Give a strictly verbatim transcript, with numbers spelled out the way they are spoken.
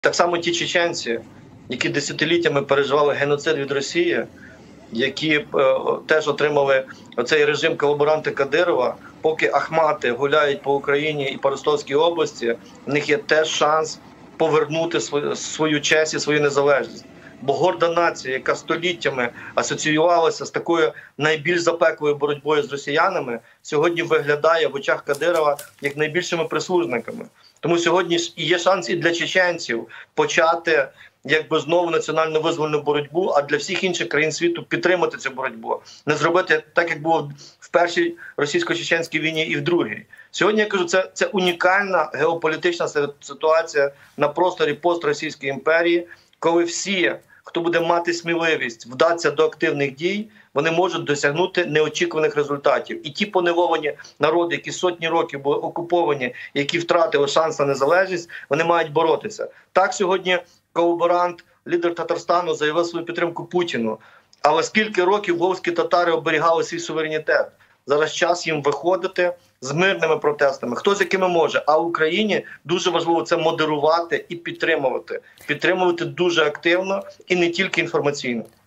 Так само ті чеченці, які десятиліттями переживали геноцид від Росії, які е, теж отримали оцей режим колаборанта Кадирова, поки Ахмати гуляють по Україні і по Ростовській області, в них є теж шанс повернути свою, свою честь і свою незалежність. Бо горда нація, яка століттями асоціювалася з такою найбільш запеклою боротьбою з росіянами, сьогодні виглядає в очах Кадирова як найбільшими прислужниками. Тому сьогодні і є шанс і для чеченців почати якби знову національно-визвольну боротьбу, а для всіх інших країн світу підтримати цю боротьбу. Не зробити так, як було в першій російсько-чеченській війні і в другій. Сьогодні, я кажу, це, це унікальна геополітична ситуація на просторі постросійської імперії, коли всі, хто буде мати сміливість вдатися до активних дій, вони можуть досягнути неочікуваних результатів. І ті поневолені народи, які сотні років були окуповані, які втратили шанс на незалежність, вони мають боротися. Так сьогодні колаборант, лідер Татарстану, заявив свою підтримку Путіну. Але скільки років вовські татари оберігали свій суверенітет? Зараз час їм виходити з мирними протестами, хто з якими може. А в Україні дуже важливо це модерувати і підтримувати. Підтримувати дуже активно і не тільки інформаційно.